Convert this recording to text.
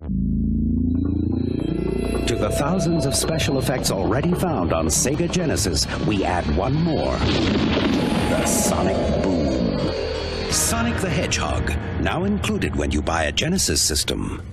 To the thousands of special effects already found on Sega Genesis, we add one more. The Sonic Boom. Sonic the Hedgehog, now included when you buy a Genesis system.